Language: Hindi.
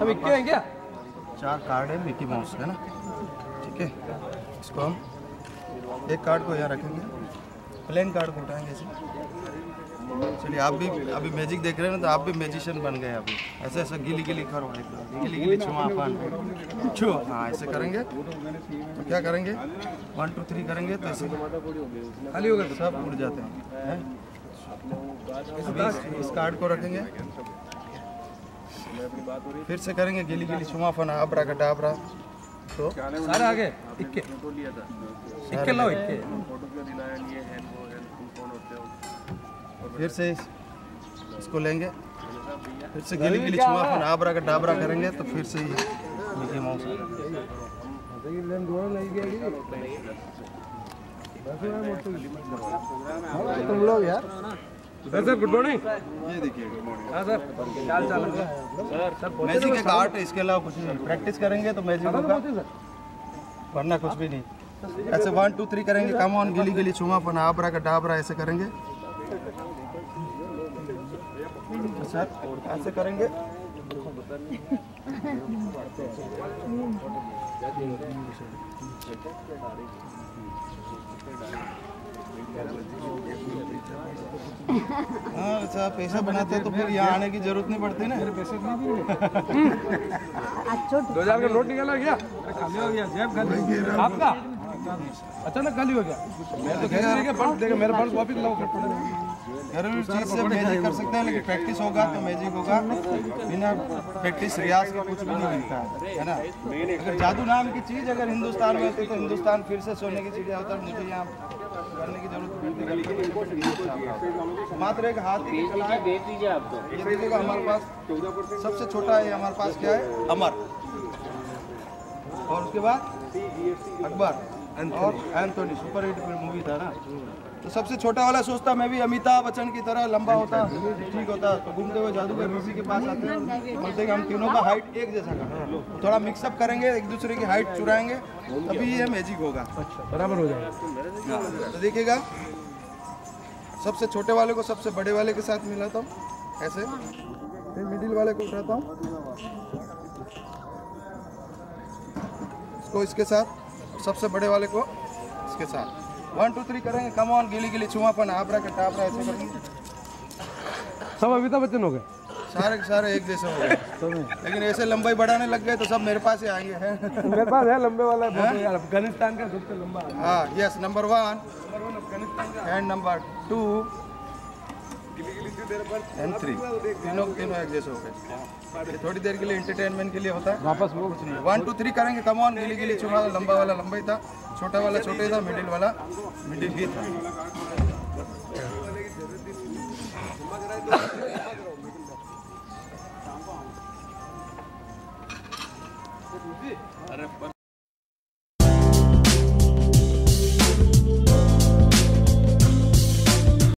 सब इक्के हैं क्या? 4 कार्ड है मिकी माउस है ना, ठीक है। इसको हम एक कार्ड को यहाँ रखेंगे, प्लेन कार्ड को उठाएंगे ऐसे। चलिए आप भी अभी मैजिक देख रहे हैं ना, तो आप भी मैजिशियन बन गए अभी। ऐसे ऐसे गिली गिली करो, गिली गिली छुआपान छो, हाँ ऐसे करेंगे। तो क्या करेंगे 1 2 3 करेंगे तो ऐसे खाली होगा तो सब उड़ जाते हैं। अभी इस कार्ड को रखेंगे, फिर से करेंगे गिली गिली छुआपान आबरा कटाबरा। तो सारे आगे इक्के इक्के लाओ इक्के। फिर से इसको लेंगे, फिर से गिली गिली छुआपान आबरा का डाबरा करेंगे तो फिर से मिकी माउस आ जाएगा। तुम लोग यार सर गुड मॉर्निंग। ये देखिए हाँ सर चाल चाल सर मैजिक एक आर्ट है, इसके अलावा कुछ नहीं। प्रैक्टिस करेंगे तो मैजिक होगा, वरना कुछ भी नहीं। ऐसे 1 2 3 करेंगे, कम ऑन गिली गिली छुआपान आबरा का डाबरा ऐसे करेंगे सर, ऐसे करेंगे। हाँ अच्छा, पैसा बनाते तो फिर यहाँ आने की जरूरत नहीं पड़ती ना। 2000 का नोट निकाला क्या? खाली हो गया जेब खाली आपका, अचानक खाली हो गया। मैं तो कह रहा पर्स देगा, मेरा पर्स वापस लाओ। हर चीज़ से मैजिक कर सकते हैं, लेकिन प्रैक्टिस होगा तो मैजिक होगा। बिना प्रैक्टिस रियाज के कुछ भी नहीं मिलता है ना। अगर जादू नाम की चीज़ अगर हिंदुस्तान में होती तो हिंदुस्तान फिर से सोने की चिड़िया होता। मुझे यहाँ करने की जरूरत पड़ती। मात्र एक हाथ की कला है। ये देखिएगा हमारे पास सबसे छोटा है, हमारे पास क्या है अमर, और उसके बाद अकबर और एंथोनी, सुपर हिट मूवी था ना। तो सबसे छोटा वाला सोचता मैं भी अमिताभ बच्चन की तरह लंबा होता, ठीक होता। तो घूमते हुए जादूगर किसी के पास आते हैं, बोलते हैं कि हम तीनों का हाइट एक जैसा करना, थोड़ा मिक्सअप करेंगे, एक दूसरे की हाइट चुराएंगे, तभी ये मैजिक होगा। बराबर हो जाएगा। तो देखिएगा सबसे छोटे वाले को सबसे बड़े वाले के साथ मिलाता हूँ ऐसे, फिर मिडिल वाले को उठाता हूँ, इसको इसके साथ, सबसे बड़े वाले को इसके साथ। 1 2 3 करेंगे, कम ऑन गिली गिली छुआपान आबरा का टाबरा ऐसे करेंगे। सब अमिताभ बच्चन हो गए, सारे के सारे एक जैसे हो गए। लेकिन ऐसे लंबाई बढ़ाने लग गए तो सब मेरे पास ही आएंगे। मेरे पास है लंबे वाला, अफगानिस्तान का सबसे लंबा। हाँ yes, number 1 and number 2 and 3, तीनों एक जैसे हो गए। थोड़ी देर के लिए एंटरटेनमेंट के लिए होता है, वापस वो कुछ नहीं। 1 2 3 करेंगे, कम ऑन गिली गिली छुआ। लंबा वाला लंबा ही था, छोटा वाला छोटा ही था, मिडिल वाला मिडिल ही था।